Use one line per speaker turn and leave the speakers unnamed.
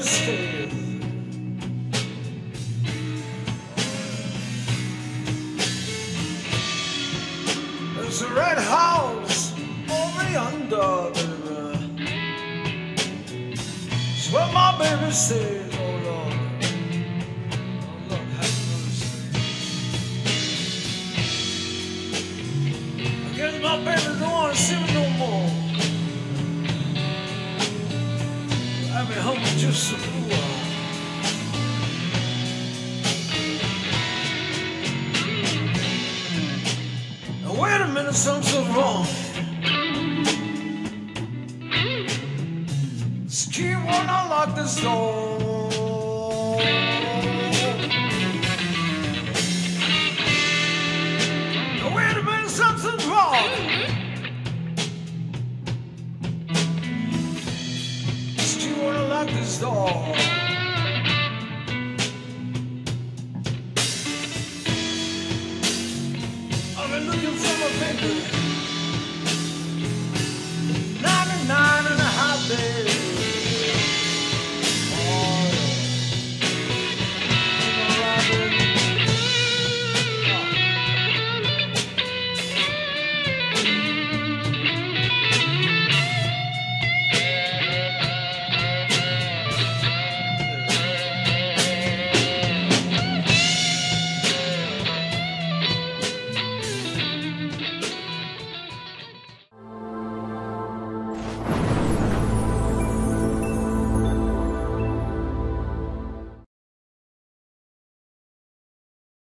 stairs. There's a red house over yonder, baby. It's where my baby stays, oh Lord. Oh Lord, have mercy. I guess my baby don't want to see me no more. I've been home just a fool. Now wait a minute, something's wrong. This key won't unlock this door. Now wait a minute, something's wrong. Lock this door. I've been looking for my baby.